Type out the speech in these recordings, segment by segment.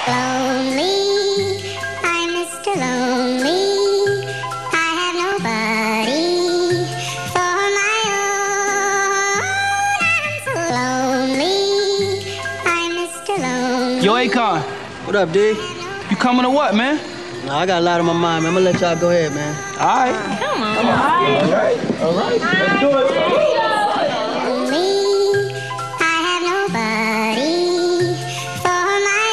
Lonely, I'm Mr. Lonely. I have nobody for my own. I'm so lonely. I'm Mr. Lonely. Yo, Akon, What up, D? you coming or what, man? Nah, I got a lot on my mind, man. I'm gonna let y'all go ahead, man. All right. Come on. All right. Let's do it. Lonely, I have nobody for my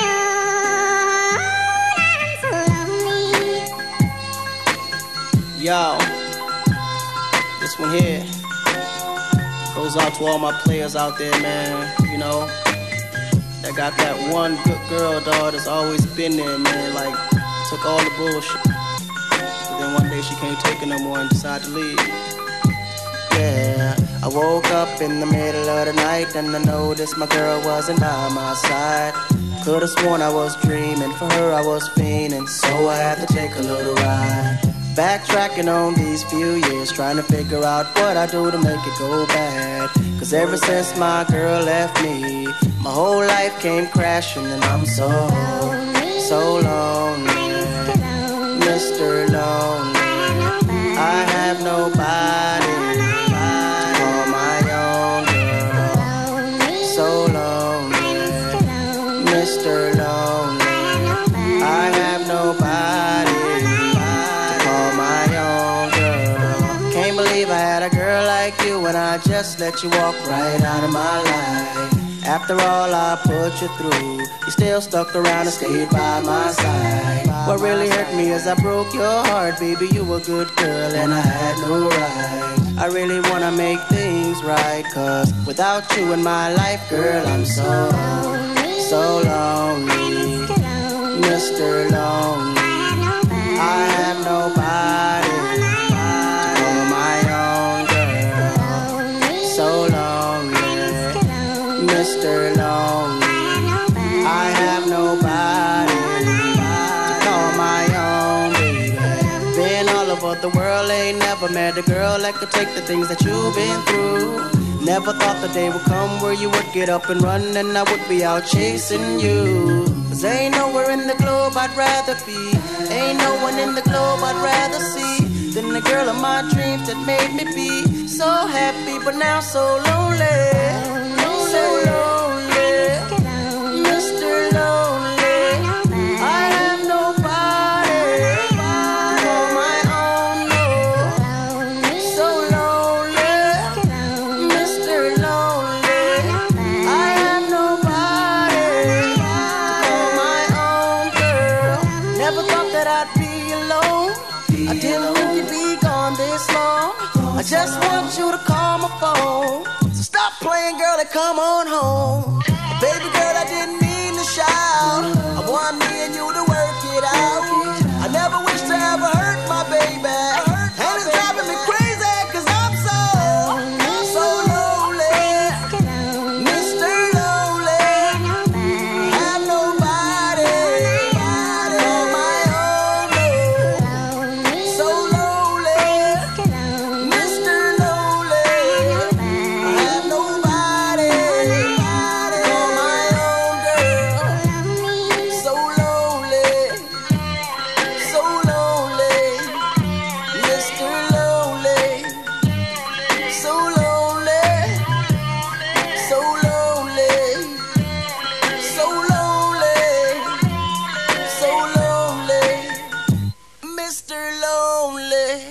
own. I'm so lonely. Yo, this one here goes out to all my players out there, man. You know, that got that one good girl, dog, that's always been there, man. Like, took all the bullshit. But then one day she can't take it no more and decided to leave. Yeah, I woke up in the middle of the night and I noticed my girl wasn't by my side. Could've sworn I was dreaming, for her I was fiending, so I had to take a little ride. Backtracking on these few years, trying to figure out what I do to make it go bad. Cause ever since my girl left me, my whole life came crashing and I'm so lonely. Mr. Lonely, I have nobody to call my own girl. So lonely, Mr. Lonely, I have nobody to call my own girl. Can't believe I had a girl like you and I just let you walk right out of my life. After all I put you through, you still stuck around and stayed by my side. What really hurt me is I broke your heart, baby. You were a good girl and I had no right. I really wanna make things right, cause without you in my life, girl, I'm so lonely. Mr. Lonely, I have nobody to call my own girl. So lonely, Mr. Lonely, I have nobody to call my own baby. Been all over the world, ain't never met a girl that could take the things that you've been through. Never thought the day would come where you would get up and run and I would be out chasing you. Cause ain't nowhere in the globe I'd rather be, ain't no one in the globe I'd rather see than the girl of my dreams that made me be so happy but now so lonely. So lonely, Mr. Lonely, I have nobody to call my own, no. So lonely, Mr. Lonely, I have nobody to call my own girl. Never thought that I'd be alone, I didn't think you'd be gone this long. I just want you to call my phone. Stop playing, girl, and come on home. Baby girl, I didn't mean to shout. I want me and you to work it out. I never wish to ever hurt my baby, and it's driving me crazy cause I'm so lonely. Mr. Lonely, have nobody to call my own, no. So lonely, Mr. Lonely, I have nobody to call my own girl. So lonely, so lonely, Mr. Lonely, so lonely, so lonely, so lonely, so lonely, Mr. Lonely.